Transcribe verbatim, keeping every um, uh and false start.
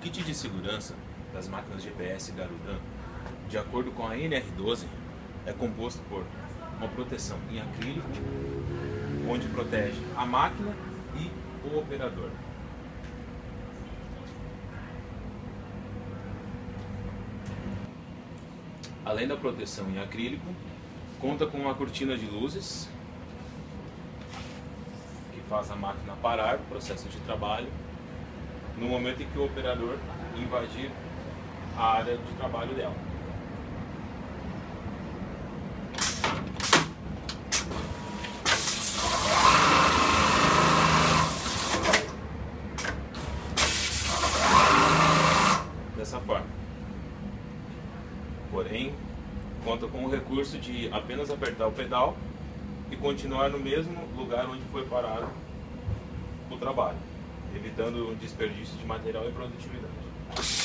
kit de segurança das máquinas G P S Garudan, de acordo com a N R doze, é composto por uma proteção em acrílico, onde protege a máquina e o operador. Além da proteção em acrílico, conta com uma cortina de luzes que faz a máquina parar o processo de trabalho no momento em que o operador invadir a área de trabalho dela. Dessa forma. Porém, conta com o recurso de apenas apertar o pedal e continuar no mesmo lugar onde foi parado o trabalho, evitando o desperdício de material e produtividade.